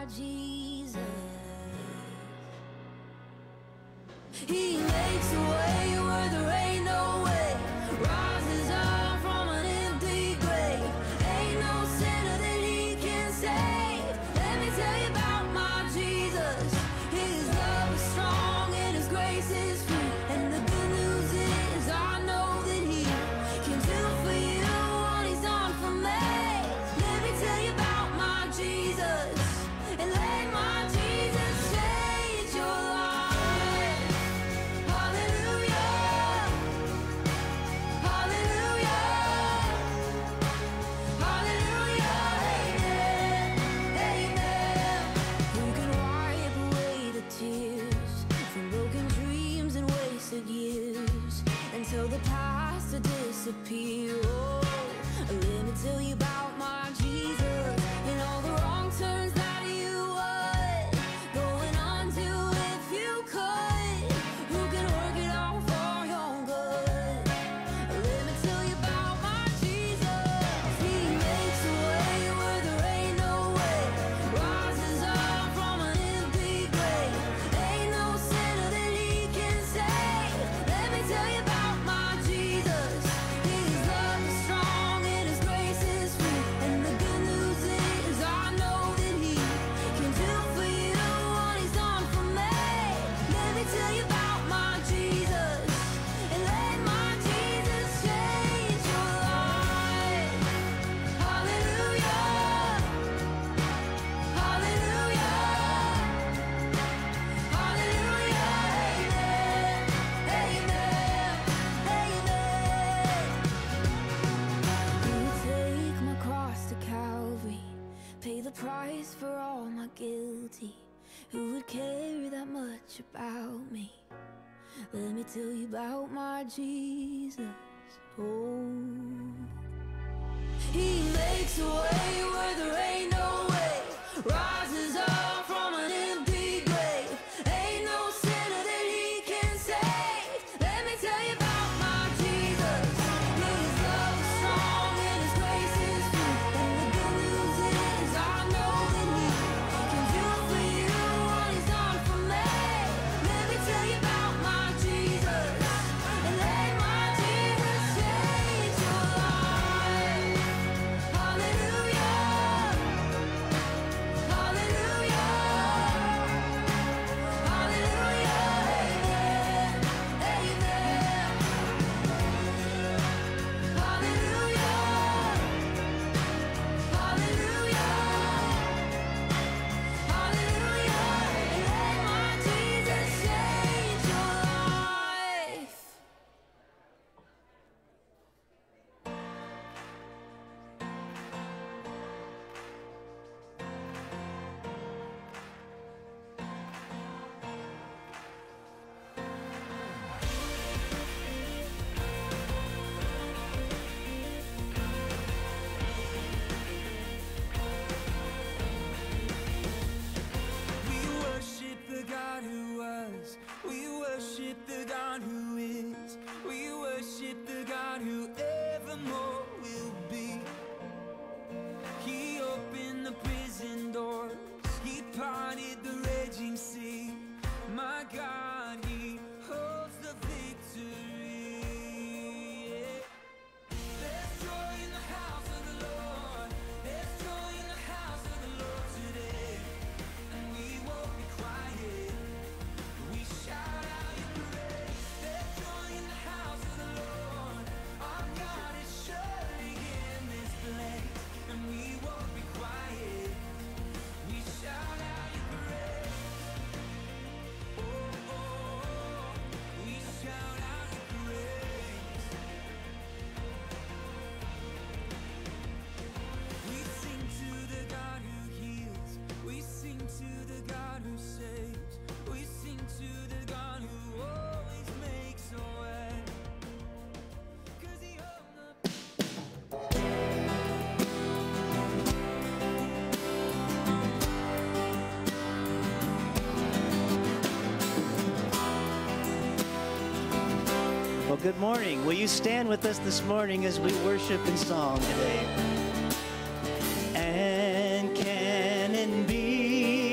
my Jesus. He makes a way where there ain't no way, rises up from an empty grave. Ain't no sinner that he can save. Let me tell you about my Jesus. His love is strong and his grace is free. And the good news is I know that he can do for you what he's done for me. Let me tell you about my Jesus, and let my Jesus change your life. Hallelujah, hallelujah, hallelujah, amen, amen. Who can wipe away the tears from broken dreams and wasted years, until the past to disappear? Oh, let me tell you about my Jesus, and all the wrong turns that you would going on to if you could. Who can work it out for your good? Let me tell you about my Jesus. He makes a way where there ain't no way, rises up from an empty grave. Ain't no sinner that he can save. Let me tell you about my Jesus. His love is strong and his grace is free. And the good news is I know that he can do for you what he's done for me. Let me tell you about my Jesus, and let my Jesus change your life. Hallelujah, hallelujah, hallelujah, amen, amen, amen. He would take my cross to Calvary, pay the price for all my guilty. Who would care that much about me? Let me tell you about my Jesus. Oh, he makes a way where there ain't no way, rises up from an empty grave. Ain't no sinner that he can save. Let me tell you about my Jesus. His love is strong and his grace is free. And the good news is I know that he can do for you what he's done for me. Let me tell you about my Jesus, and let my Jesus change your life. Hallelujah, hallelujah, hallelujah, amen, amen. Hallelujah, hallelujah, hallelujah, and let my Jesus change your life. We worship the God who was. We worship the God who is. We worship the God who evermore will be. He opened the prison doors. He parted the raging sea. My God, he holds the victory. There's joy in the house of the Lord. There's joy in the house of the Lord today. And we won't be quiet. We shout out your praise. There's joy in the house of the Lord. Our God is surely in this place. And we won't be quiet. We shout out your praise. Oh, oh, oh. We shout out your praise. We sing to the God who heals. We sing to the God who saves. We sing to the God who always makes a way. 'Cause he hung the Well, good morning. Will you stand with us this morning as we worship in song today? And can it be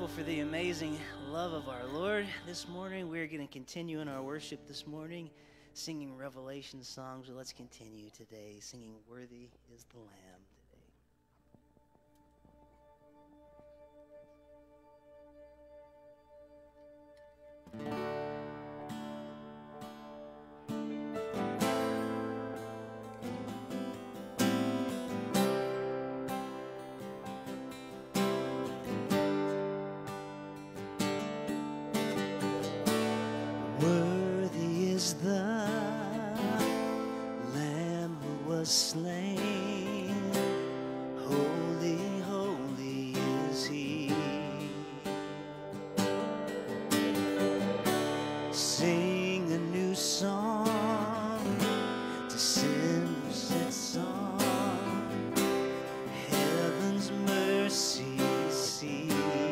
thankful for the amazing love of our Lord. This morning, we're going to continue in our worship this morning, singing Revelation songs. So let's continue today, singing Worthy is the Lamb today. Worthy is the Lamb who was slain. Holy, holy is he. Sing a new song to sinners that song. Heaven's mercy see.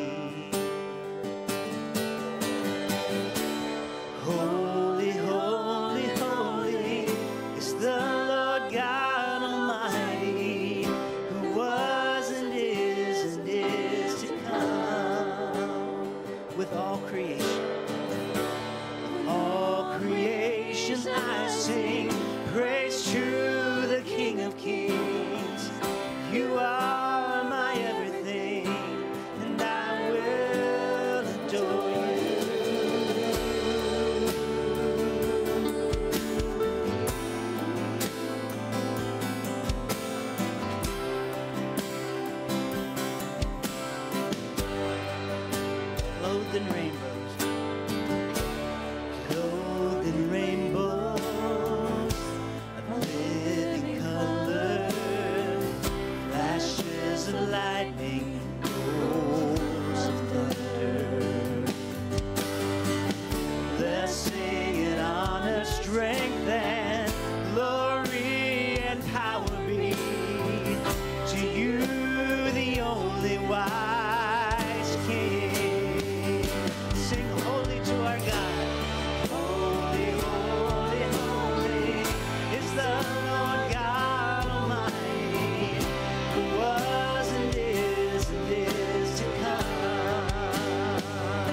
Holy, holy, holy is the Lord God Almighty, who was and is to come. With all creation, I sing praise to the King of Kings. You are my everything, and I will adore you. Clothed in rainbows, clothed in rainbows, of living color, flashes of lightning, rolls of thunder. Blessing and honor, strength and glory and power be to you, the only wise King. Sing holy to our God. Holy, holy, holy is the Lord God Almighty, who was and is to come.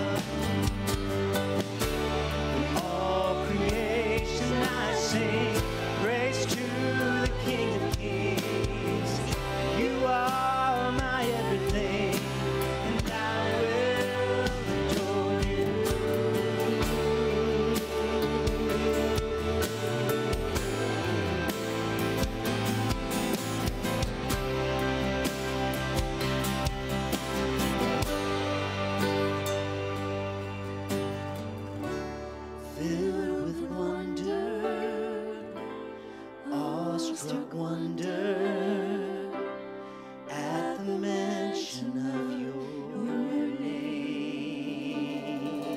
In all creation I sing praise to the King of Kings. You are my everything, and I will adore you. Filled with wonder, awestruck wonder, at the mention of your name.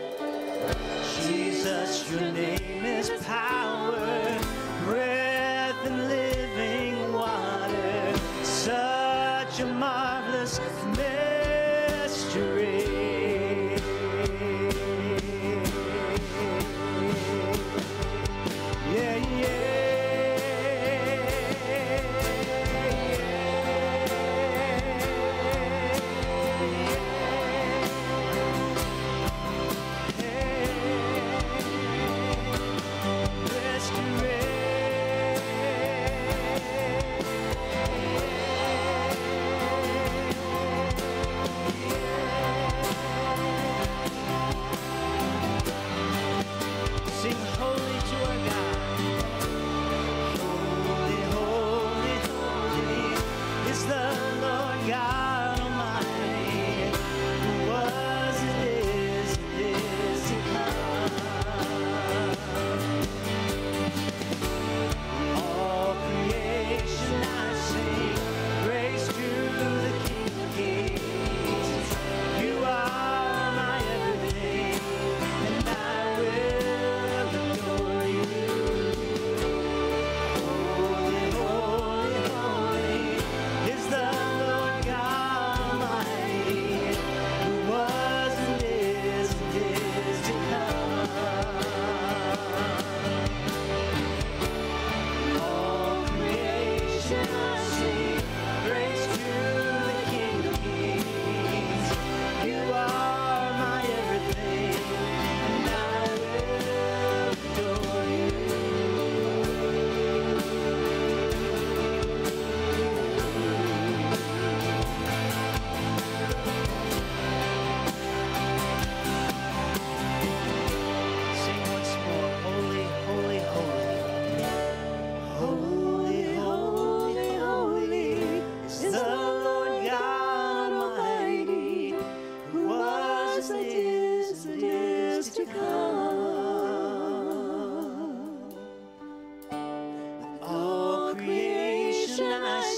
Jesus, your name is power, breath and living water, such a marvelous mystery. Yeah, yeah.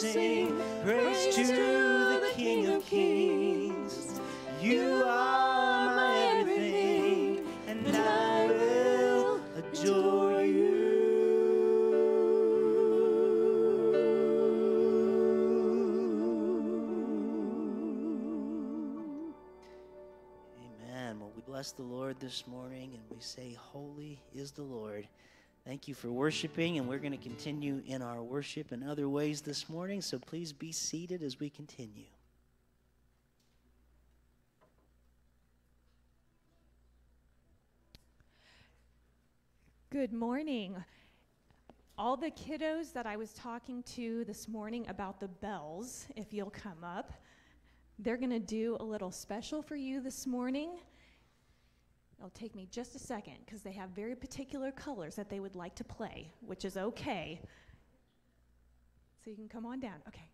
sing praise to the King of Kings. You are my everything, and I will adore you. Amen. Well, we bless the Lord this morning, and we say, holy is the Lord. Thank you for worshiping, and we're going to continue in our worship in other ways this morning, so please be seated as we continue. Good morning. All the kiddos that I was talking to this morning about the bells, if you'll come up, they're going to do a little special for you this morning. It'll take me just a second because they have very particular colors that they would like to play, which is okay. So you can come on down. Okay.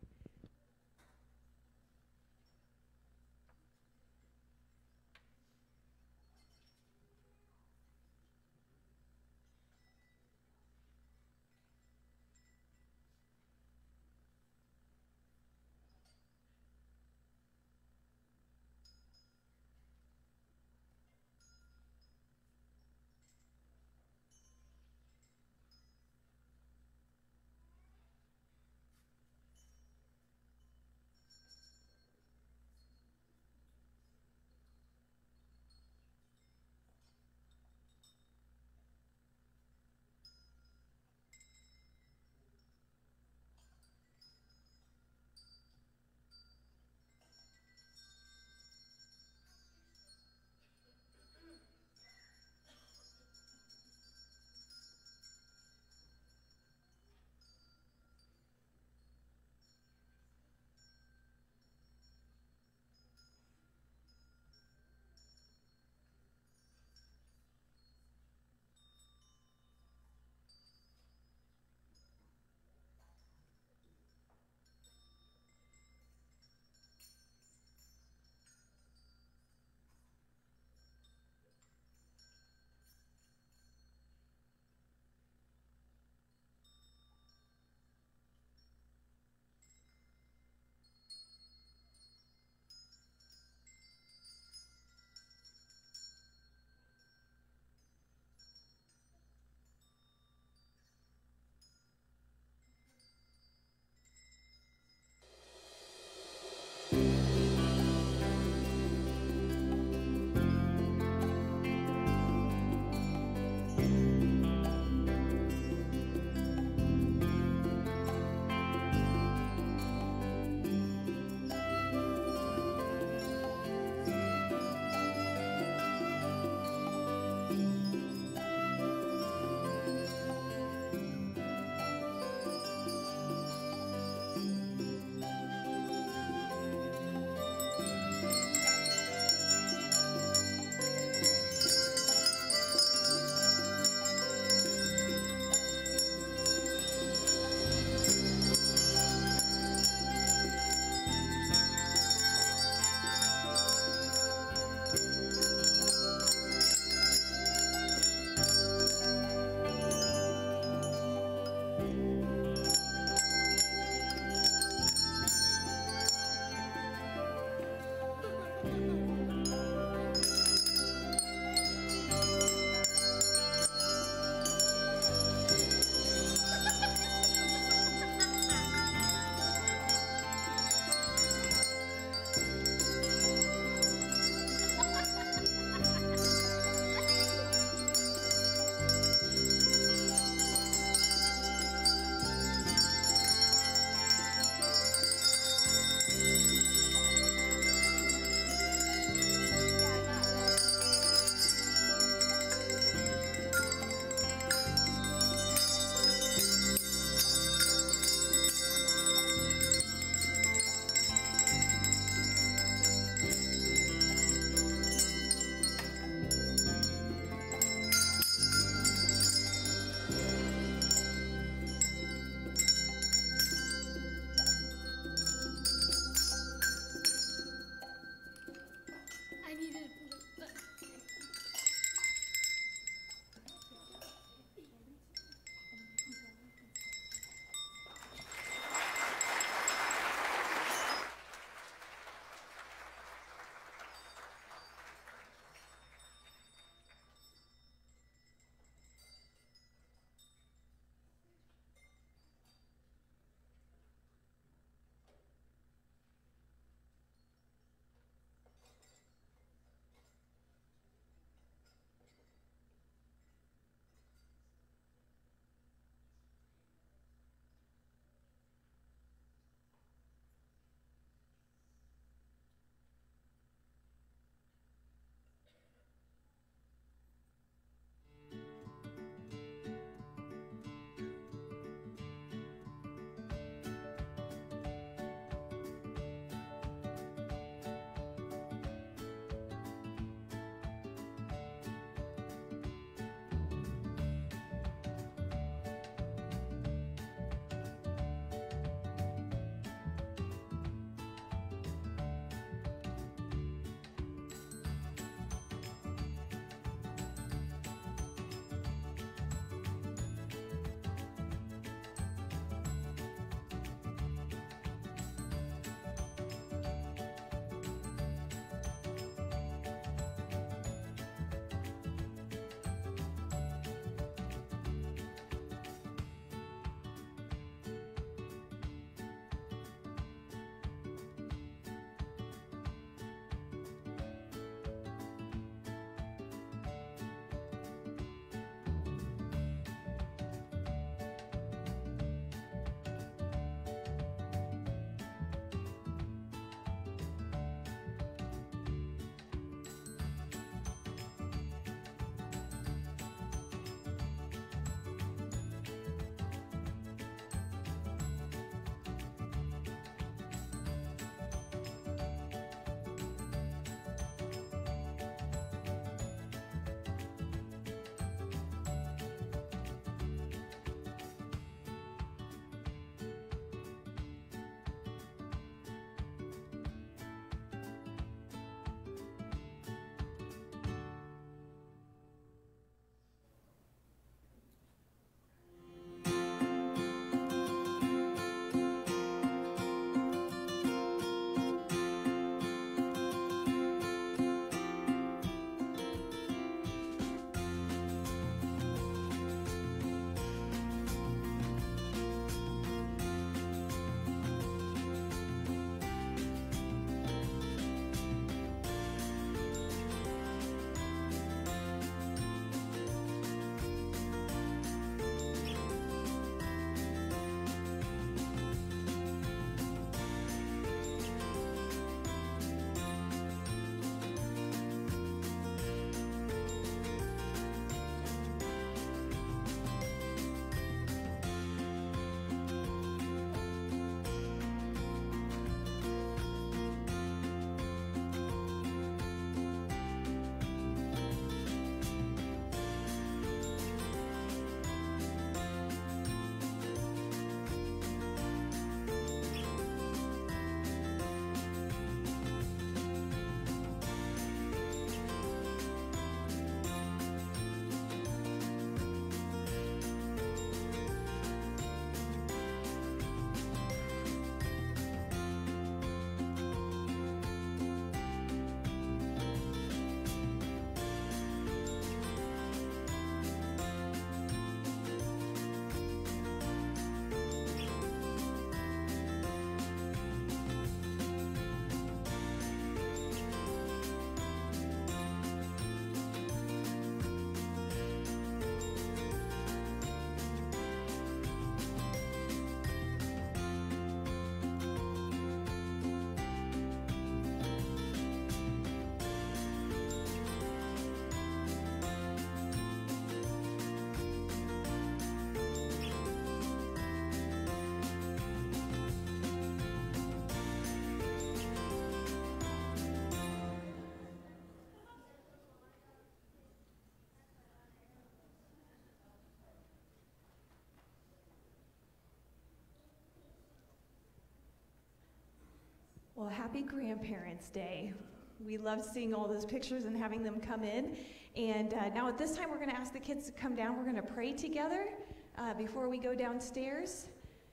happy Grandparents' Day. We love seeing all those pictures and having them come in. And now at this time, we're going to ask the kids to come down. We're going to pray together before we go downstairs.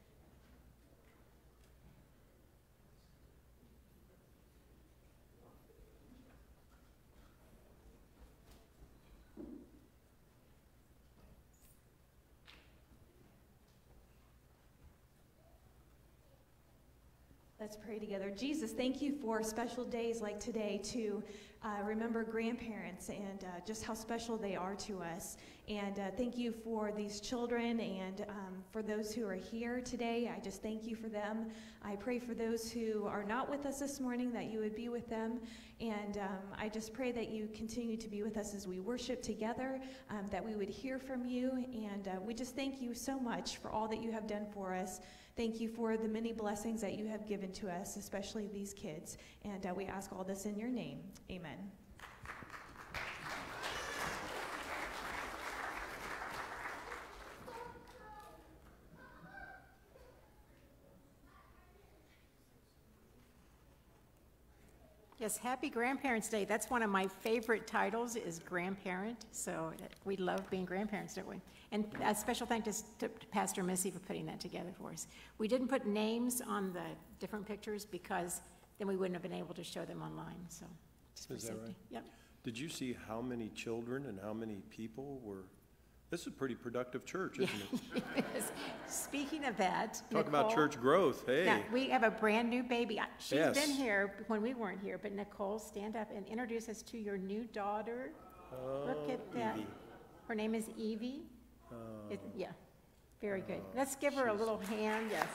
Let's pray together. Jesus, thank you for special days like today to remember grandparents and just how special they are to us. And thank you for these children and for those who are here today. I just thank you for them. I pray for those who are not with us this morning that you would be with them. And I just pray that you continue to be with us as we worship together, that we would hear from you. And we just thank you so much for all that you have done for us. Thank you for the many blessings that you have given to us, especially these kids. And we ask all this in your name. Amen. Yes, happy Grandparents' Day. That's one of my favorite titles, is grandparent. So we love being grandparents, don't we? And a special thanks to Pastor Missy for putting that together for us. We didn't put names on the different pictures because then we wouldn't have been able to show them online. So just for Is that safety. right? Yep. Did you see how many children and how many people were? This is a pretty productive church, isn't it? Speaking of that, Talk about Nicole- church growth. Hey, Yeah, we have a brand new baby. She's Yes. been here when we weren't here, but Nicole, stand up and introduce us to your new daughter. Look at that. Evie. Her name is Evie. Yeah, very good. Let's give her a little hand, yes.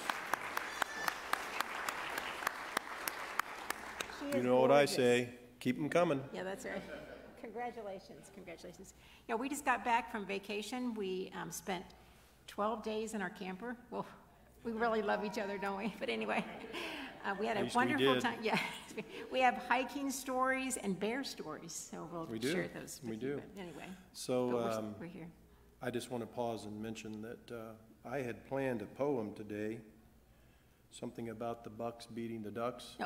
She you is know what I gorgeous. say, keep them coming. Yeah, that's right. Congratulations, congratulations. Yeah, we just got back from vacation. We spent 12 days in our camper. Well, we really love each other, don't we? But anyway, we had At a least we wonderful did. time. Yeah, we have hiking stories and bear stories, so we'll We do. share those with We you. do. But anyway, So but we're here. I just want to pause and mention that I had planned a poem today, something about the bucks beating the ducks.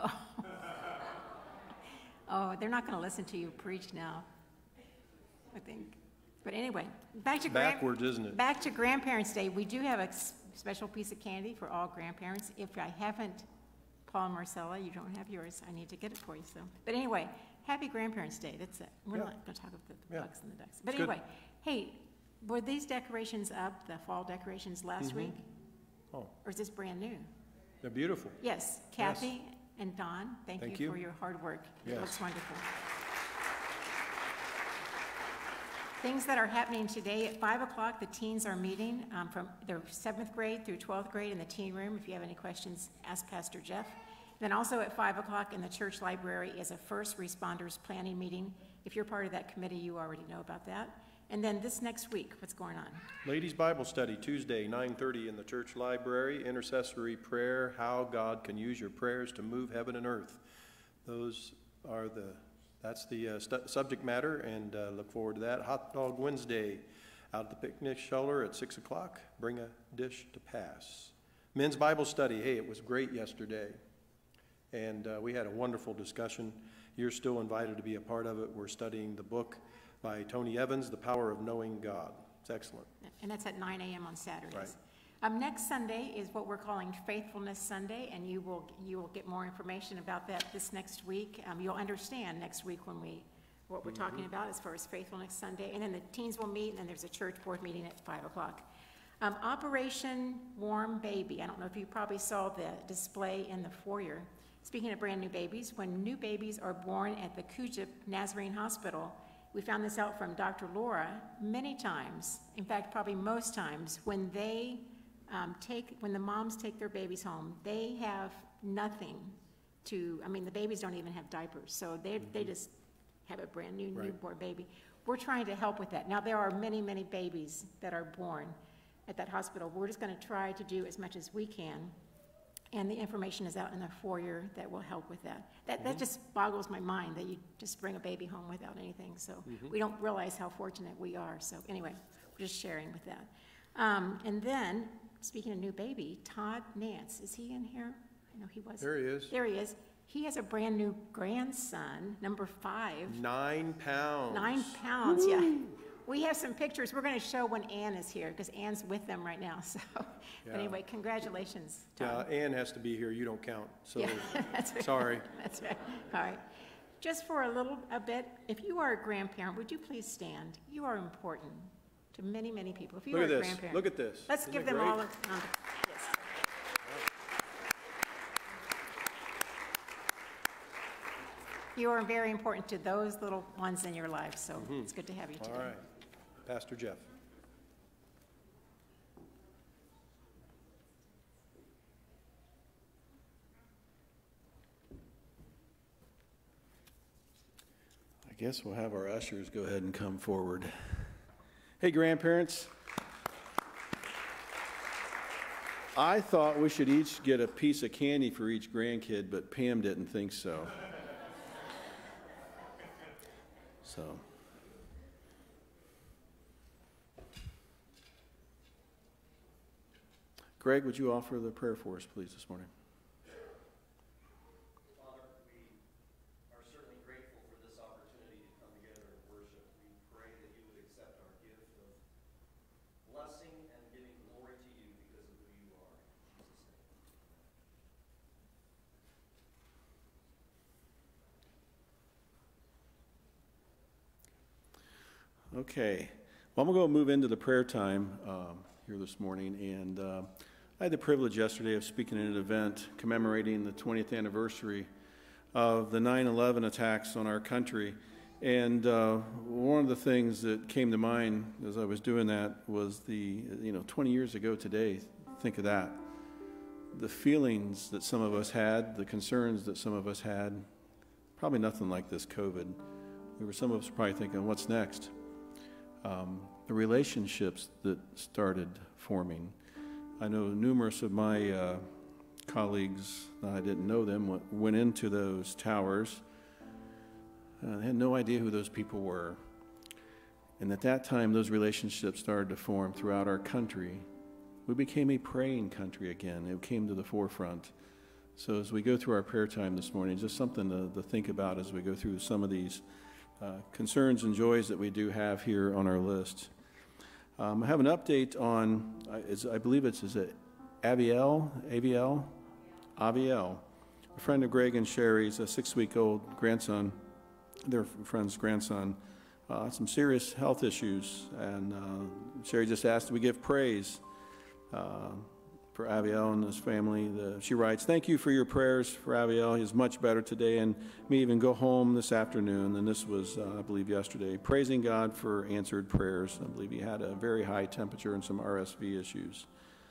Oh, they're not going to listen to you preach now, I think. But anyway, back to Backwards, isn't it? Back to Grandparents' Day. We do have a special piece of candy for all grandparents. If I haven't, Paul and Marcella, you don't have yours. I need to get it for you. So, but anyway, happy Grandparents' Day. That's it. We're Yeah. not going to talk about the Yeah. bucks and the ducks. But It's good. anyway, hey, were these decorations up, the fall decorations, last week? Oh, Or is this brand new? they're beautiful. Yes, Kathy and Don, thank Thank you you. for your hard work. It Yes. looks wonderful. Things that are happening today at 5 o'clock, the teens are meeting from their 7th grade through 12th grade in the teen room. If you have any questions, ask Pastor Jeff. Then also at 5 o'clock in the church library is a first responders planning meeting. If you're part of that committee, you already know about that. And then this next week, what's going on? Ladies' Bible Study, Tuesday, 9:30 in the church library. Intercessory prayer, how God can use your prayers to move heaven and earth. That's the subject matter, and look forward to that. Hot Dog Wednesday, out at the picnic shelter at 6 o'clock. Bring a dish to pass. Men's Bible Study, hey, it was great yesterday. And we had a wonderful discussion. You're still invited to be a part of it. We're studying the book by Tony Evans, The Power of Knowing God. It's excellent. And that's at 9 a.m. on Saturdays. Right. Next Sunday is what we're calling Faithfulness Sunday, and you will get more information about that this next week. You'll understand next week what we're talking about as far as Faithfulness Sunday. And then the teens will meet, and then there's a church board meeting at 5 o'clock. Operation Warm Baby. I don't know if you probably saw the display in the foyer. Speaking of brand new babies, when new babies are born at the Kujip Nazarene Hospital, we found this out from Dr. Laura many times, in fact, probably most times, when when the moms take their babies home, they have nothing the babies don't even have diapers, so they just have a brand new Right. newborn baby. We're trying to help with that. Now, there are many, many babies that are born at that hospital. We're just going to try to do as much as we can, and the information is out in the foyer that will help with that. That just boggles my mind that you just bring a baby home without anything, so we don't realize how fortunate we are. So anyway, we're just sharing with that. And then, speaking of new baby, Todd Nance, is he in here? I know he was. There he is. There he is. He has a brand-new grandson, number 5. 9 pounds. 9 pounds, yeah. We have some pictures. We're going to show when Ann is here, because Ann's with them right now, so. But anyway, congratulations, Tom. Yeah, Ann has to be here. You don't count, so Yeah, that's right. sorry. That's right. All right. Just for a bit, if you are a grandparent, would you please stand? You are important to many, many people. If you Look are at a this. grandparent. Look at this. Let's Isn't give it them great? all yes. You are very important to those little ones in your life, so it's good to have you today. All right. Pastor Jeff. I guess we'll have our ushers go ahead and come forward. Hey, grandparents. I thought we should each get a piece of candy for each grandkid, but Pam didn't think so. Greg, would you offer the prayer for us, please, this morning? Father, we are certainly grateful for this opportunity to come together and worship. We pray that you would accept our gift of blessing and giving glory to you because of who you are. In Jesus' name. Okay. Well, I'm going to go move into the prayer time here this morning. And I had the privilege yesterday of speaking at an event commemorating the 20th anniversary of the 9/11 attacks on our country. And one of the things that came to mind as I was doing that was 20 years ago today, think of that. The feelings that some of us had, the concerns that some of us had, probably nothing like this COVID. Some of us were probably thinking, what's next? The relationships that started forming. I know numerous of my colleagues, I didn't know them, went into those towers. They had no idea who those people were. And at that time, those relationships started to form throughout our country. We became a praying country again. It came to the forefront. So as we go through our prayer time this morning, just something to think about as we go through some of these concerns and joys that we do have here on our list. I have an update on, I believe is it Aviel, a friend of Greg and Sherry's, a 6-week-old grandson, their friend's grandson, some serious health issues. And Sherry just asked that we give praise for Aviel and his family. She writes, "Thank you for your prayers for Aviel. He is much better today and may even go home this afternoon." And this was, I believe, yesterday. Praising God for answered prayers. I believe he had a very high temperature and some RSV issues.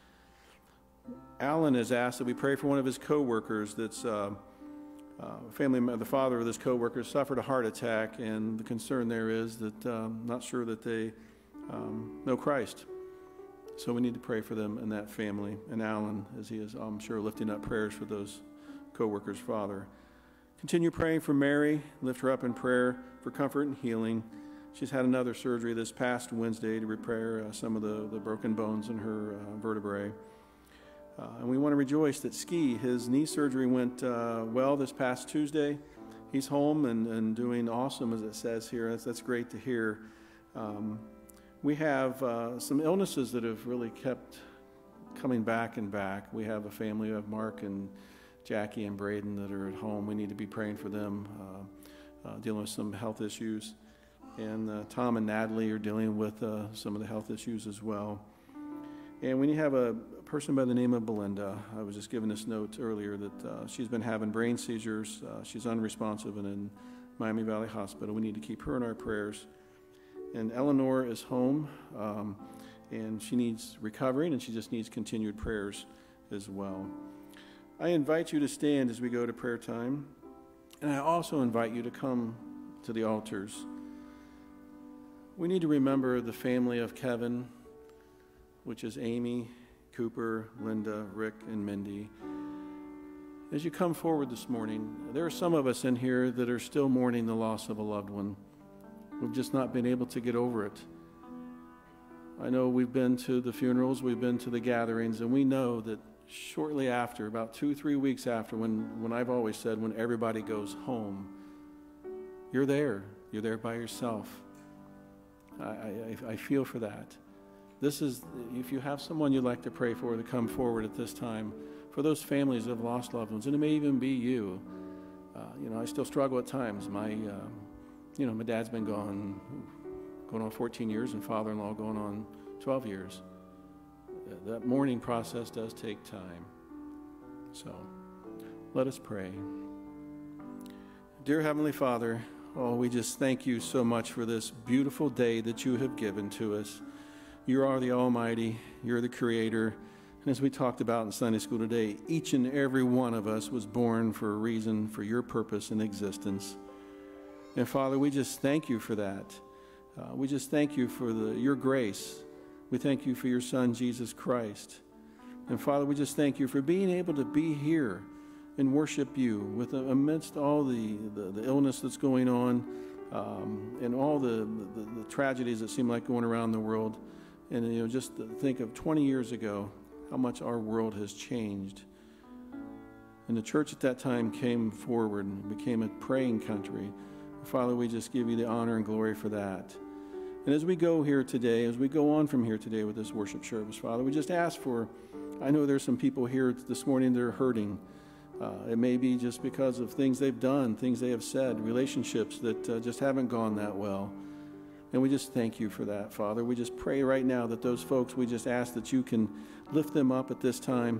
Alan has asked that we pray for one of his co-workers that's the father of this co-worker suffered a heart attack, and the concern there is that not sure that they know Christ. So we need to pray for them and that family, and Alan, as he is, I'm sure, lifting up prayers for those co-workers' father. Continue praying for Mary. Lift her up in prayer for comfort and healing. She's had another surgery this past Wednesday to repair some of the broken bones in her vertebrae. And we want to rejoice that Ski, his knee surgery went well this past Tuesday. He's home and doing awesome, as it says here. That's great to hear. We have some illnesses that have really kept coming back and back. We have a family of Mark and Jackie and Braden that are at home. We need to be praying for them, dealing with some health issues. And Tom and Natalie are dealing with some of the health issues as well. And we have a person by the name of Belinda. I was just given this note earlier that she's been having brain seizures. She's unresponsive and in Miami Valley Hospital. We need to keep her in our prayers. And Eleanor is home, and she needs recovering, and she just needs continued prayers as well. I invite you to stand as we go to prayer time, and I also invite you to come to the altars. We need to remember the family of Kevin, which is Amy, Cooper, Linda, Rick, and Mindy. As you come forward this morning, there are some of us in here that are still mourning the loss of a loved one. We've just not been able to get over it. I know we've been to the funerals, we've been to the gatherings, and we know that shortly after, about 2-3 weeks after, when I've always said, when everybody goes home, you're there. You're there by yourself. I feel for that. This is, if you have someone you'd like to pray for to come forward at this time, for those families that have lost loved ones, and it may even be you. I still struggle at times. My dad's been gone, going on 14 years, and father-in-law going on 12 years. That mourning process does take time. So, let us pray. Dear Heavenly Father, we just thank you so much for this beautiful day that you have given to us. You are the Almighty. You're the Creator. And as we talked about in Sunday school today, each and every one of us was born for a reason, for your purpose in existence. And Father, we just thank you for that. We just thank you for your grace. We thank you for your Son, Jesus Christ. And Father, we just thank you for being able to be here and worship you amidst all the illness that's going on and all the tragedies that seem like going around the world. And, just to think of 20 years ago, how much our world has changed. And the church at that time came forward and became a praying country. Father, we just give you the honor and glory for that. And as we go here today, as we go on from here today with this worship service, Father, we just ask for, I know there's some people here this morning that are hurting. It may be just because of things they've done, things they have said, relationships that just haven't gone that well. And we just thank you for that, Father. We just pray right now that those folks, we just ask that you can lift them up at this time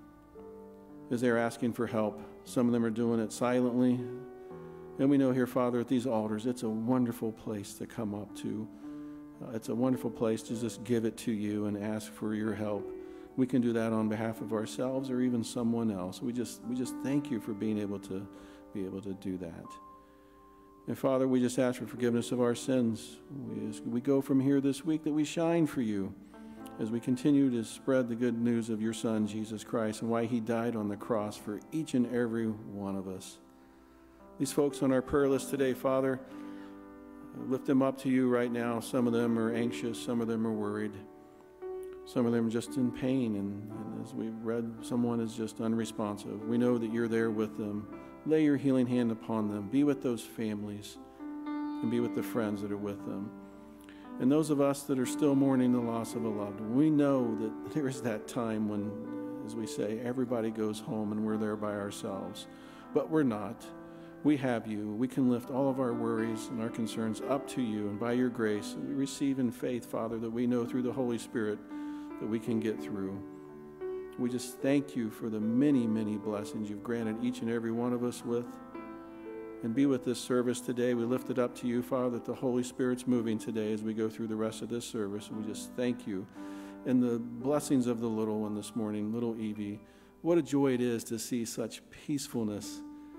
as they're asking for help. Some of them are doing it silently. And we know here, Father, at these altars, it's a wonderful place to come up to. It's a wonderful place to just give it to you and ask for your help. We can do that on behalf of ourselves or even someone else. We just thank you for being able to do that. And Father, we just ask for forgiveness of our sins. We go from here this week that we shine for you as we continue to spread the good news of your Son, Jesus Christ, and why he died on the cross for each and every one of us. These folks on our prayer list today, Father, lift them up to you right now. Some of them are anxious. Some of them are worried. Some of them are just in pain. And as we read, someone is just unresponsive. We know that you're there with them. Lay your healing hand upon them. Be with those families and be with the friends that are with them. And those of us that are still mourning the loss of a loved one, we know that there is that time when, as we say, everybody goes home and we're there by ourselves. But we're not. We have you. We can lift all of our worries and our concerns up to you. And by your grace, we receive in faith, Father, that we know through the Holy Spirit that we can get through. We just thank you for the many, many blessings you've granted each and every one of us with. And be with this service today. We lift it up to you, Father, that the Holy Spirit's moving today as we go through the rest of this service. And we just thank you. And the blessings of the little one this morning, little Evie. What a joy it is to see such peacefulness,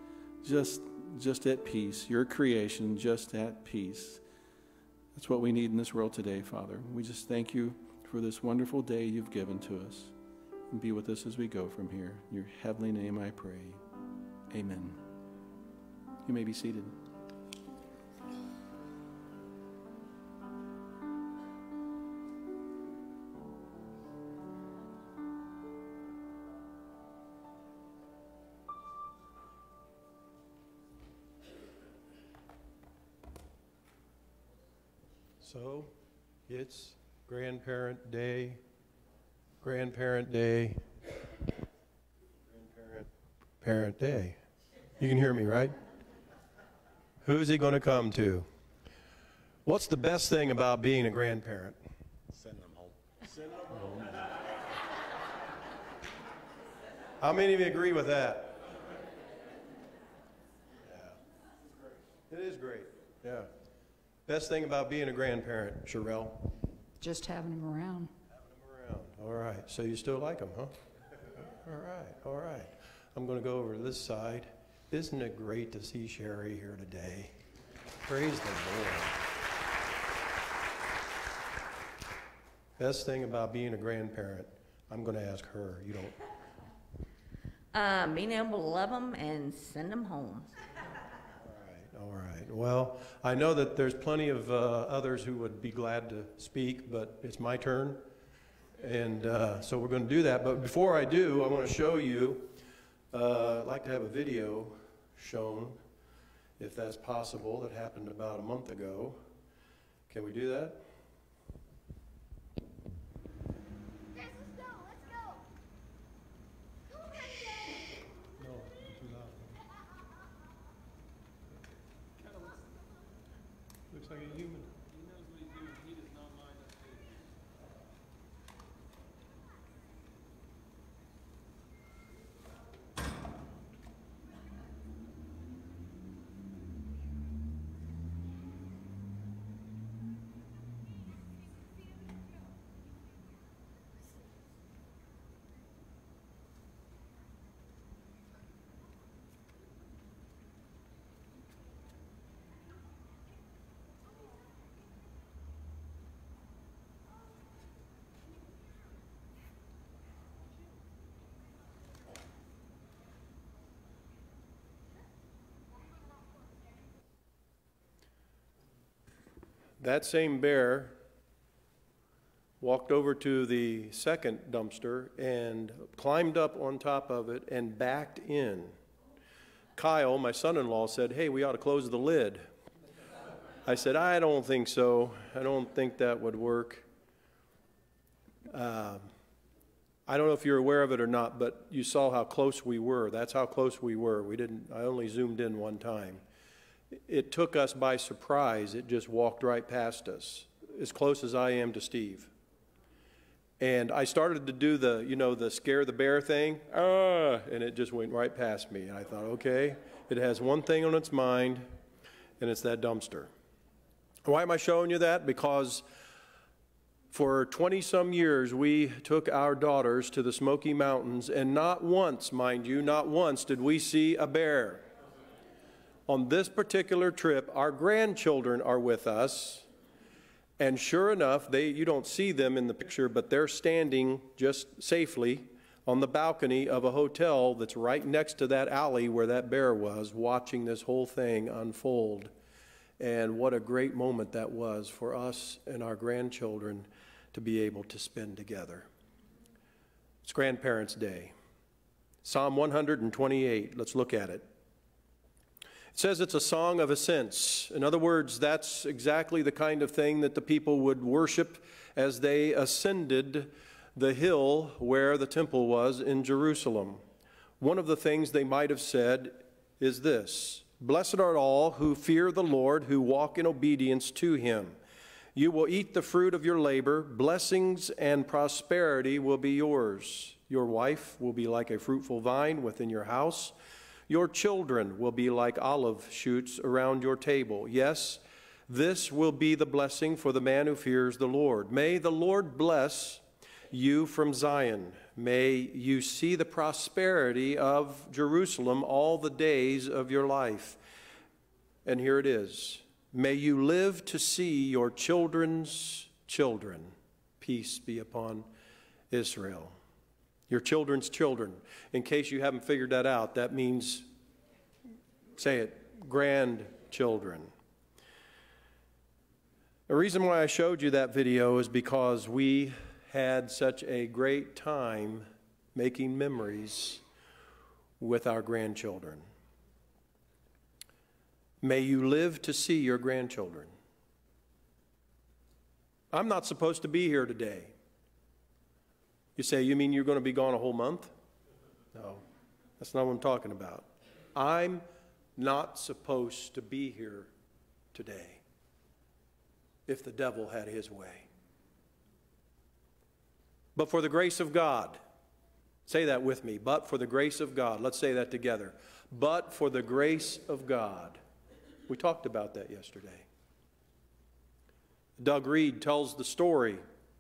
just at peace. Your creation, just at peace. That's what we need in this world today, Father. We just thank you for this wonderful day you've given to us. And be with us as we go from here. In your heavenly name I pray. Amen. You may be seated. So, it's Grandparent Day, Grandparent Day, Parent Day. You can hear me, right? Who's he going to come to? What's the best thing about being a grandparent? Send them home. Send them home. How many of you agree with that? Yeah. It is great. Yeah. Best thing about being a grandparent, Sherelle? Just having him around. Having them around. All right. So you still like them, huh? All right. All right. I'm going to go over to this side. Isn't it great to see Sherry here today? Praise the Lord. Best thing about being a grandparent, I'm going to ask her. You don't. Being able to love them and send them home. All right. Well, I know that there's plenty of others who would be glad to speak, but it's my turn. And so we're going to do that. But before I do, I want to show you, I'd like to have a video shown, if that's possible. That happened about a month ago. Can we do that? Yes, let's go. Come on, Daddy. No, too loud. Looks like a human. He knows what he's doing. He does not mind us. That same bear walked over to the second dumpster and climbed up on top of it and backed in. Kyle, my son-in-law, said, "Hey, we ought to close the lid." I said, "I don't think so. I don't think that would work." I don't know if you're aware of it or not, but you saw how close we were. That's how close we were. I only zoomed in one time. It took us by surprise. It just walked right past us, as close as I am to Steve. And I started to do the scare the bear thing, and it just went right past me. And I thought, okay, it has one thing on its mind, and it's that dumpster. Why am I showing you that? Because for 20-some years, we took our daughters to the Smoky Mountains, and not once, mind you, not once did we see a bear. On this particular trip, our grandchildren are with us, and sure enough, you don't see them in the picture, but they're standing just safely on the balcony of a hotel that's right next to that alley where that bear was, watching this whole thing unfold. And what a great moment that was for us and our grandchildren to be able to spend together. It's Grandparents' Day. Psalm 128, let's look at it. It says it's a song of ascents. In other words, that's exactly the kind of thing that the people would worship as they ascended the hill where the temple was in Jerusalem. One of the things they might have said is this: "Blessed are all who fear the Lord, who walk in obedience to him. You will eat the fruit of your labor. Blessings and prosperity will be yours. Your wife will be like a fruitful vine within your house. Your children will be like olive shoots around your table. Yes, this will be the blessing for the man who fears the Lord. May the Lord bless you from Zion. May you see the prosperity of Jerusalem all the days of your life." And here it is. "May you live to see your children's children. Peace be upon Israel." Your children's children. In case you haven't figured that out, that means, say it, grandchildren. The reason why I showed you that video is because we had such a great time making memories with our grandchildren. May you live to see your grandchildren. I'm not supposed to be here today. You say, you mean you're going to be gone a whole month? No, that's not what I'm talking about. I'm not supposed to be here today if the devil had his way. But for the grace of God, say that with me, but for the grace of God. Let's say that together. But for the grace of God. We talked about that yesterday. Doug Reed tells the story.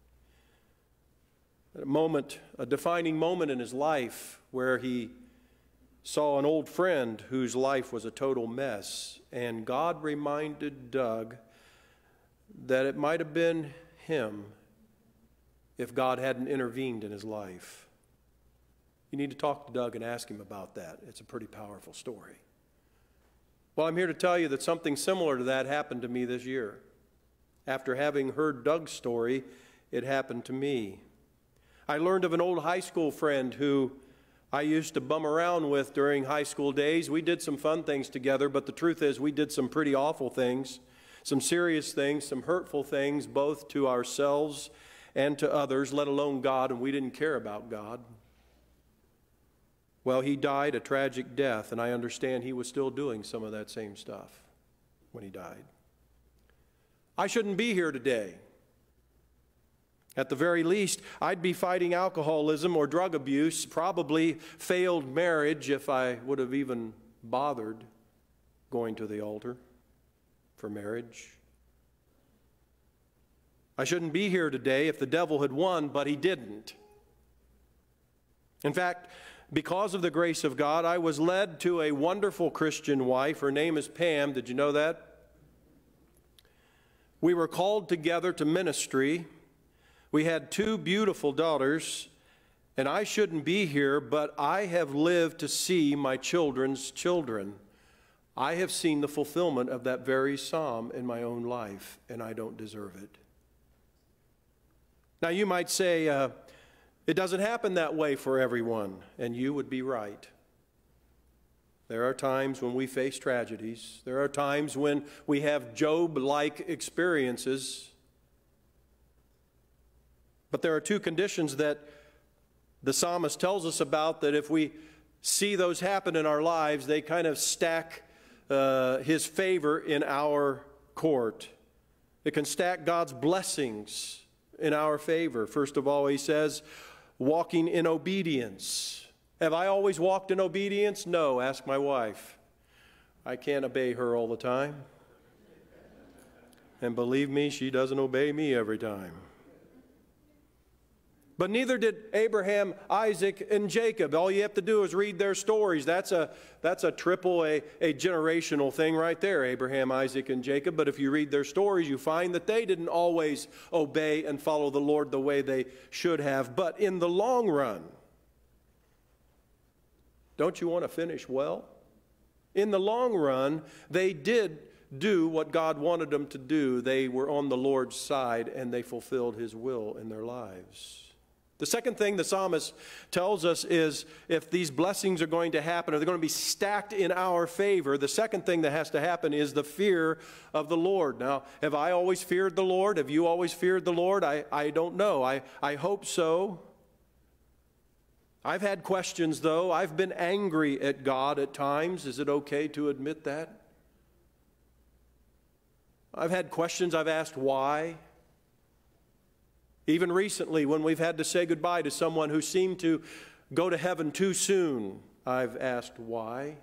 A defining moment in his life where he saw an old friend whose life was a total mess. And God reminded Doug that it might have been him if God hadn't intervened in his life. You need to talk to Doug and ask him about that. It's a pretty powerful story. Well, I'm here to tell you that something similar to that happened to me this year. After having heard Doug's story, it happened to me. I learned of an old high school friend who I used to bum around with during high school days. We did some fun things together, but the truth is we did some pretty awful things, some serious things, some hurtful things, both to ourselves and to others, let alone God, and we didn't care about God. Well, he died a tragic death, and I understand he was still doing some of that same stuff when he died. I shouldn't be here today. At the very least, I'd be fighting alcoholism or drug abuse, probably failed marriage if I would have even bothered going to the altar for marriage. I shouldn't be here today if the devil had won, but he didn't. In fact, because of the grace of God, I was led to a wonderful Christian wife. Her name is Pam. Did you know that? We were called together to ministry. We had 2 beautiful daughters, and I shouldn't be here, but I have lived to see my children's children. I have seen the fulfillment of that very psalm in my own life, and I don't deserve it. Now, you might say, it doesn't happen that way for everyone, and you would be right. There are times when we face tragedies. There are times when we have Job-like experiences. But there are 2 conditions that the psalmist tells us about that if we see those happen in our lives, they kind of stack his favor in our court. It can stack God's blessings in our favor. First of all, he says, walking in obedience. Have I always walked in obedience? No, ask my wife. I can't obey her all the time. And believe me, she doesn't obey me every time. But neither did Abraham, Isaac, and Jacob. All you have to do is read their stories. That's a triple a generational thing right there, Abraham, Isaac, and Jacob. But if you read their stories, you find that they didn't always obey and follow the Lord the way they should have. But in the long run, don't you want to finish well? In the long run, they did do what God wanted them to do. They were on the Lord's side, and they fulfilled His will in their lives. The second thing the psalmist tells us is if these blessings are going to happen, or they're going to be stacked in our favor, the second thing that has to happen is the fear of the Lord. Now, have I always feared the Lord? Have you always feared the Lord? I don't know. I hope so. I've had questions, though. I've been angry at God at times. Is it okay to admit that? I've had questions. I've asked why. Even recently, when we've had to say goodbye to someone who seemed to go to heaven too soon, I've asked why.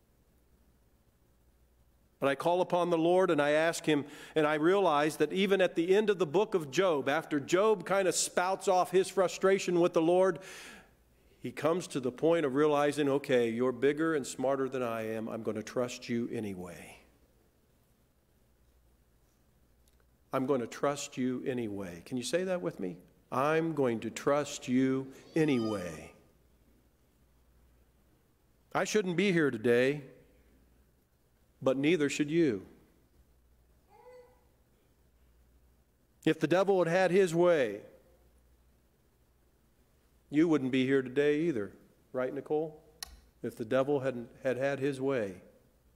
But I call upon the Lord and I ask Him, and I realize that even at the end of the book of Job, after Job kind of spouts off his frustration with the Lord, he comes to the point of realizing, okay, you're bigger and smarter than I am. I'm going to trust you anyway. I'm going to trust you anyway. Can you say that with me? I'm going to trust you anyway. I shouldn't be here today, but neither should you. If the devil had had his way, you wouldn't be here today either. Right, Nicole? If the devil had his way. Isn't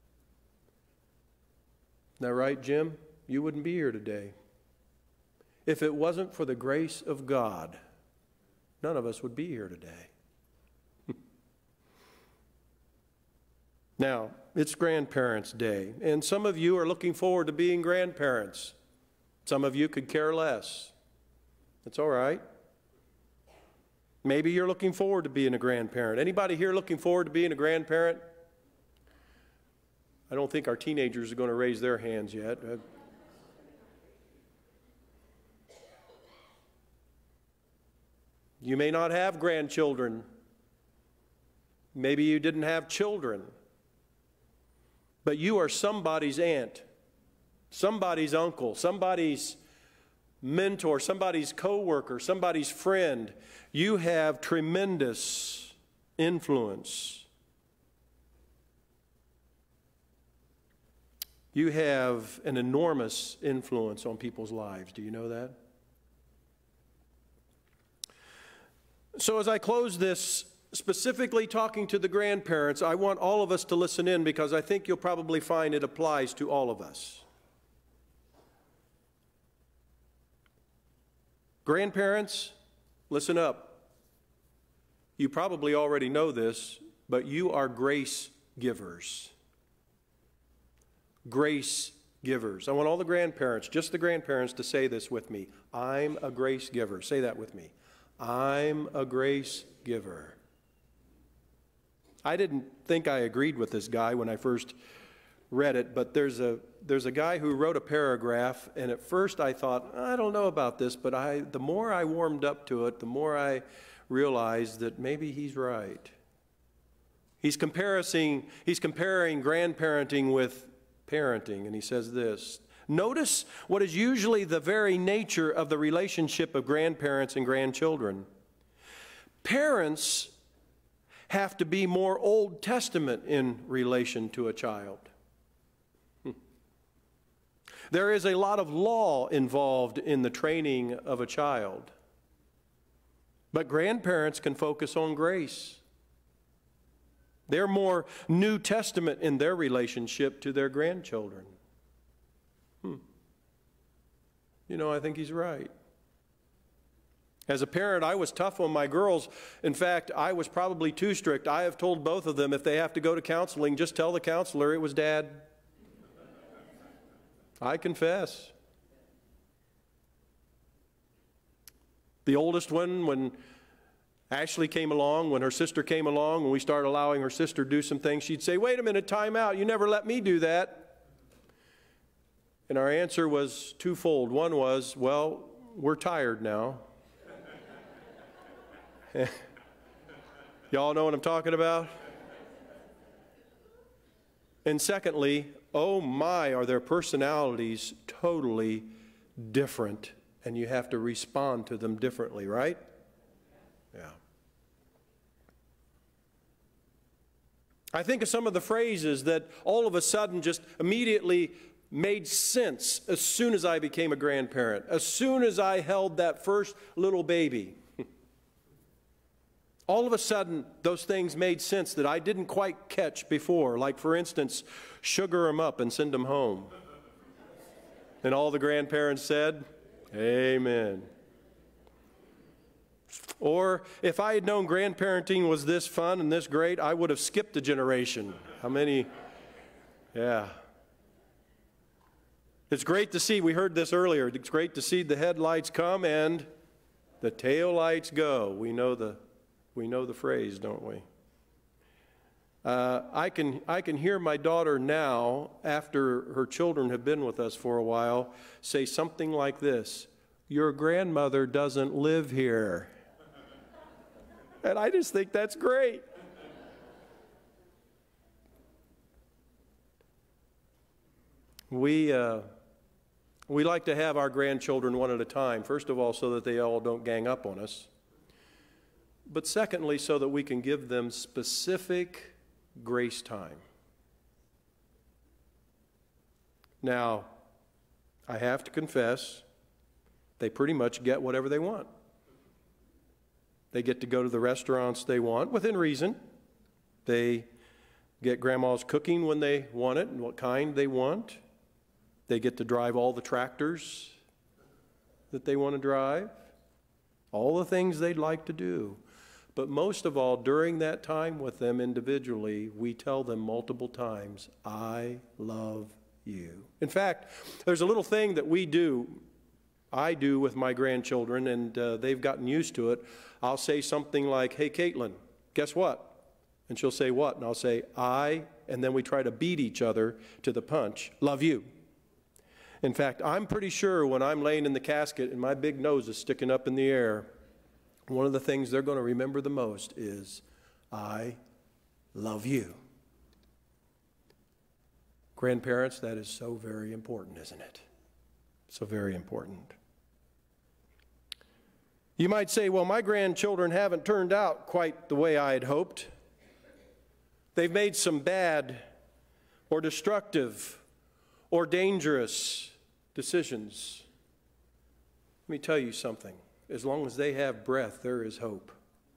that right, Jim? You wouldn't be here today. If it wasn't for the grace of God, none of us would be here today. Now, it's Grandparents' Day, and some of you are looking forward to being grandparents. Some of you could care less. It's all right. Maybe you're looking forward to being a grandparent. Anybody here looking forward to being a grandparent? I don't think our teenagers are going to raise their hands yet. You may not have grandchildren. Maybe you didn't have children. But you are somebody's aunt, somebody's uncle, somebody's mentor, somebody's coworker, somebody's friend. You have tremendous influence. You have an enormous influence on people's lives. Do you know that? So as I close this, specifically talking to the grandparents, I want all of us to listen in because I think you'll probably find it applies to all of us. Grandparents, listen up. You probably already know this, but you are grace givers. Grace givers. I want all the grandparents, just the grandparents, to say this with me. I'm a grace giver. Say that with me. I'm a grace giver. I didn't think I agreed with this guy when I first read it, but there's a guy who wrote a paragraph, and at first I thought, I don't know about this, but the more I warmed up to it, the more I realized that maybe he's right. He's comparing grandparenting with parenting, and he says this. Notice what is usually the very nature of the relationship of grandparents and grandchildren. Parents have to be more Old Testament in relation to a child. There is a lot of law involved in the training of a child. But grandparents can focus on grace. They're more New Testament in their relationship to their grandchildren. You know, I think he's right. As a parent, I was tough on my girls. In fact, I was probably too strict. I have told both of them if they have to go to counseling, just tell the counselor it was Dad. I confess. The oldest one, when Ashley came along, when her sister came along, when we started allowing her sister to do some things, she'd say, wait a minute, time out. You never let me do that. And our answer was twofold. One was, well, we're tired now. Y'all know what I'm talking about? And secondly, oh my, are their personalities totally different, and you have to respond to them differently, right? Yeah. I think of some of the phrases that all of a sudden just immediately made sense as soon as I became a grandparent, as soon as I held that first little baby. All of a sudden, those things made sense that I didn't quite catch before. Like, for instance, sugar them up and send them home. And all the grandparents said, amen. Or if I had known grandparenting was this fun and this great, I would have skipped a generation. How many? Yeah. It's great to see, we heard this earlier, it's great to see the headlights come and the tail lights go. We know the phrase, don't we? I can hear my daughter now, after her children have been with us for a while, say something like this, your grandmother doesn't live here. And I just think that's great. We like to have our grandchildren one at a time, first of all, so that they all don't gang up on us. But secondly, so that we can give them specific grace time. Now, I have to confess, they pretty much get whatever they want. They get to go to the restaurants they want, within reason. They get grandma's cooking when they want it and what kind they want. They get to drive all the tractors that they want to drive, all the things they'd like to do. But most of all, during that time with them individually, we tell them multiple times, I love you. In fact, there's a little thing that I do with my grandchildren, and they've gotten used to it. I'll say something like, hey, Caitlin, guess what? And she'll say, what? And I'll say, and then we try to beat each other to the punch, love you. In fact, I'm pretty sure when I'm laying in the casket and my big nose is sticking up in the air, one of the things they're going to remember the most is, I love you. Grandparents, that is so very important, isn't it? So very important. You might say, well, my grandchildren haven't turned out quite the way I had hoped. They've made some bad or destructive or dangerous decisions. Let me tell you something. As long as they have breath, there is hope.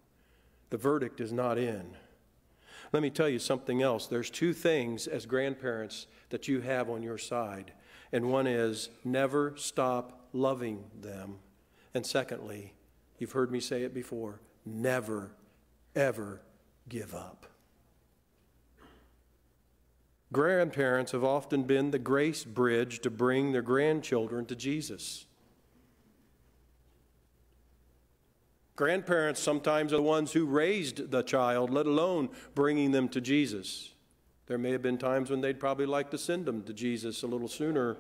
The verdict is not in. Let me tell you something else. There's two things as grandparents that you have on your side. And one is never stop loving them. And secondly, you've heard me say it before, never, ever give up. Grandparents have often been the grace bridge to bring their grandchildren to Jesus. Grandparents sometimes are the ones who raised the child, let alone bringing them to Jesus. There may have been times when they'd probably like to send them to Jesus a little sooner.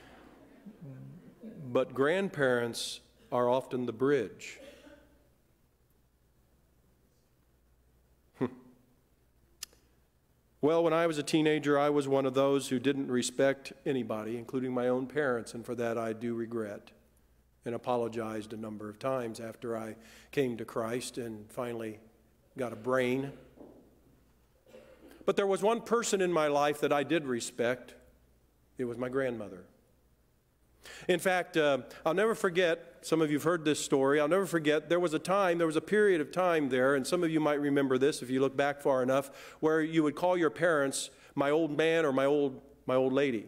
But grandparents are often the bridge. Well, when I was a teenager, I was one of those who didn't respect anybody, including my own parents, and for that I do regret and apologized a number of times after I came to Christ and finally got a brain. But there was one person in my life that I did respect. It was my grandmother. In fact, I'll never forget, some of you have heard this story, I'll never forget, there was a period of time there, and some of you might remember this if you look back far enough, where you would call your parents my old man or my old lady.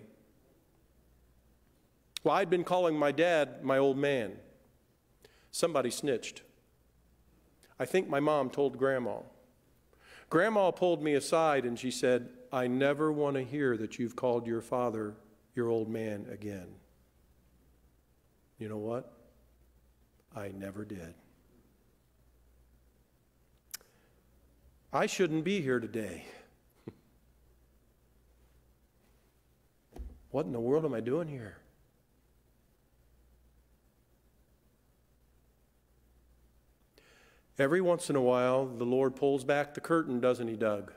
Well, I'd been calling my dad my old man. Somebody snitched. I think my mom told Grandma. Grandma pulled me aside and she said, I never want to hear that you've called your father your old man again. You know what? I never did. I shouldn't be here today. What in the world am I doing here? Every once in a while, the Lord pulls back the curtain, doesn't he, Doug?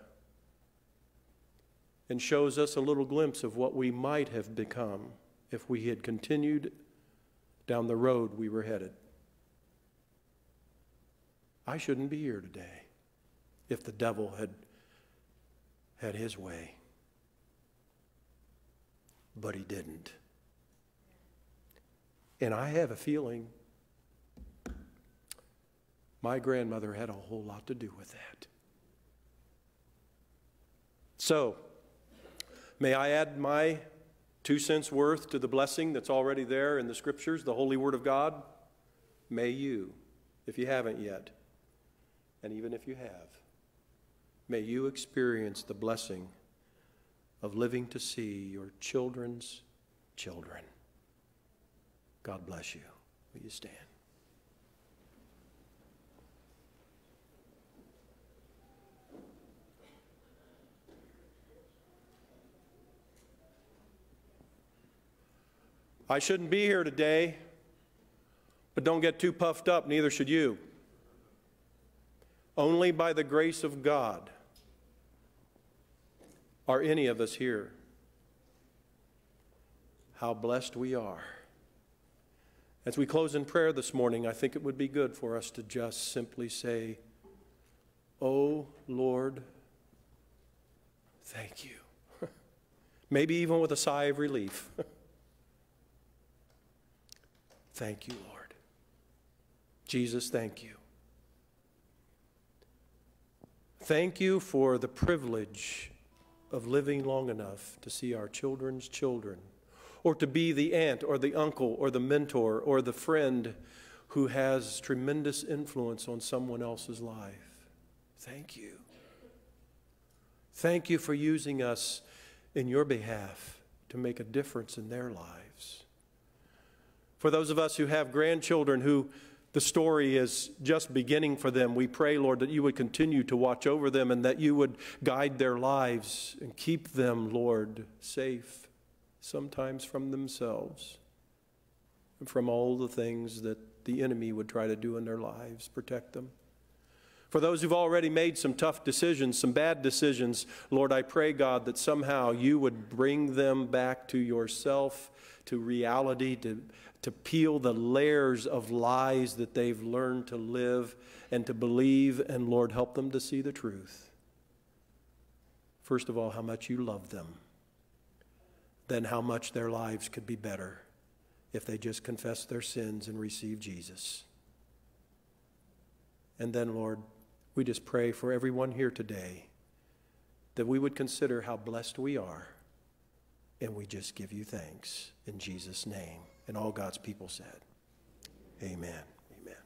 And shows us a little glimpse of what we might have become if we had continued down the road we were headed. I shouldn't be here today if the devil had his way. But he didn't. And I have a feeling my grandmother had a whole lot to do with that. So, may I add my 2 cents worth to the blessing that's already there in the Scriptures, the Holy Word of God? May you, if you haven't yet, and even if you have, may you experience the blessing of living to see your children's children. God bless you. Will you stand? I shouldn't be here today, but don't get too puffed up, neither should you. Only by the grace of God are any of us here. How blessed we are. As we close in prayer this morning, I think it would be good for us to just simply say, "Oh Lord, thank you." Maybe even with a sigh of relief. Thank you, Lord. Jesus, thank you. Thank you for the privilege of living long enough to see our children's children, or to be the aunt or the uncle or the mentor or the friend who has tremendous influence on someone else's life. Thank you. Thank you for using us in your behalf to make a difference in their lives. For those of us who have grandchildren who the story is just beginning for them, we pray, Lord, that you would continue to watch over them and that you would guide their lives and keep them, Lord, safe, sometimes from themselves and from all the things that the enemy would try to do in their lives. Protect them. For those who've already made some tough decisions, some bad decisions, Lord, I pray, God, that somehow you would bring them back to yourself, to reality, to peel the layers of lies that they've learned to live and to believe, and Lord, help them to see the truth. First of all, how much you love them, then how much their lives could be better if they just confess their sins and receive Jesus. And then, Lord, We just pray for everyone here today that we would consider how blessed we are, and we just give you thanks in Jesus' name. And all God's people said, amen. Amen.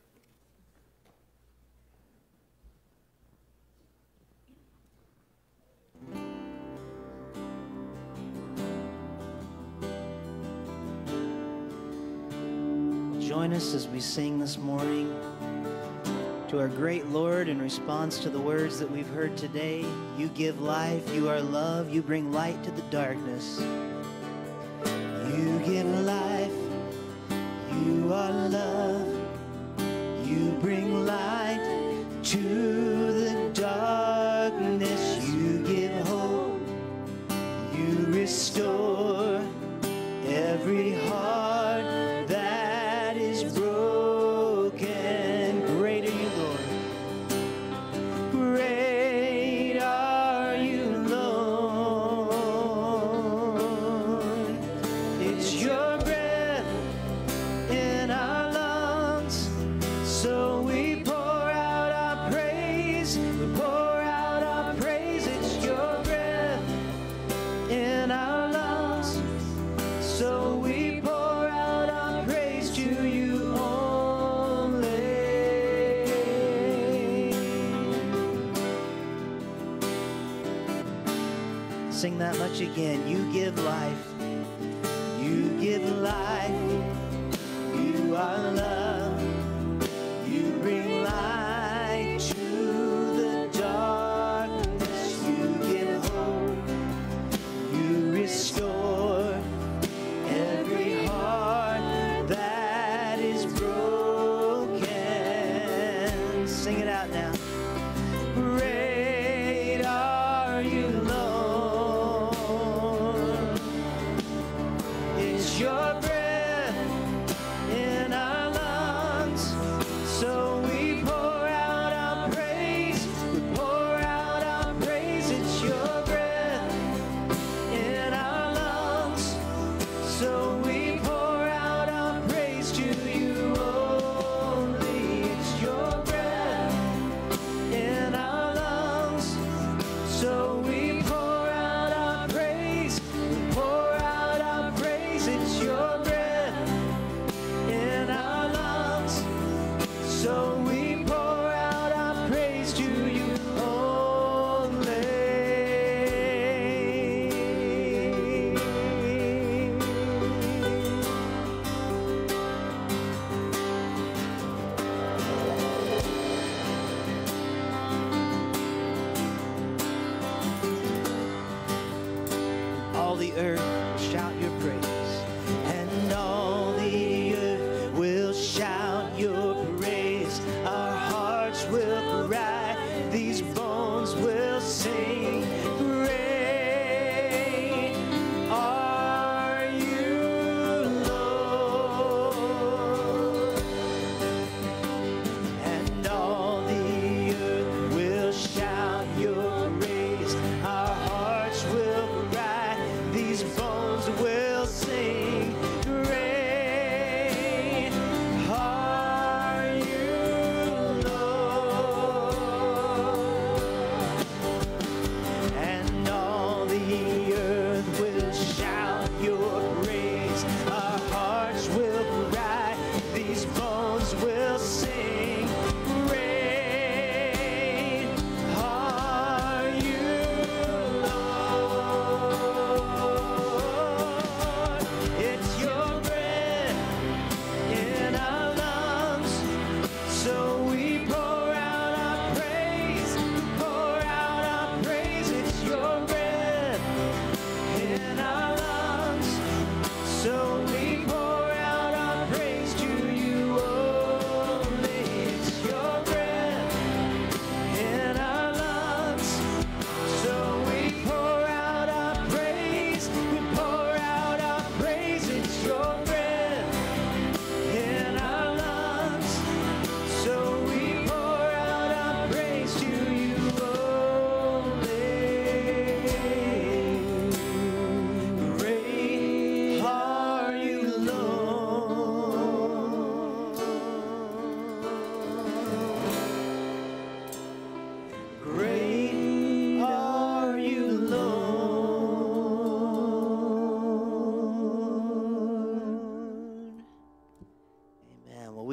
Join us as we sing this morning to our great Lord in response to the words that we've heard today. You give life, you are love, you bring light to the darkness. You give life, you are love, you bring light to the darkness. You give hope, you restore every heart that is broken. Great are you, Lord. Great are you, Lord. It's your breath in our lungs, so we pour out our praise. We pour out our praise. It's your breath in our lungs, so we pour out our praise to you only. Sing that much again. You give life. You give life. You are love. You bring light to the darkness. You give hope. You restore every heart that is broken. Sing it out now. Great are you, Lord. It's your breath in our lungs, so we pour out our praise. We pour out our praise. It's your breath in our lungs, so we pour out our praise to you only. It's your breath in our lungs, so we pour out our praise. We pour out our praise. It's your breath in our lungs, so we pour out our praise to you only. All the earth shout your praise, and all the earth will shout your praise. Our hearts will cry, these bones will sing. Great are you, Lord. And all the earth will shout your praise. Our hearts will cry, these bones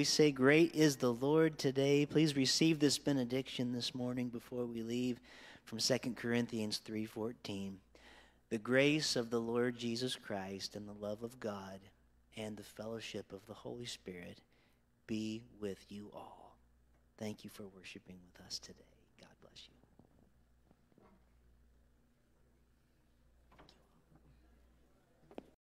say, great is the Lord today. Please receive this benediction this morning before we leave from 2 Corinthians 3:14. The grace of the Lord Jesus Christ and the love of God and the fellowship of the Holy Spirit be with you all. Thank you for worshiping with us today.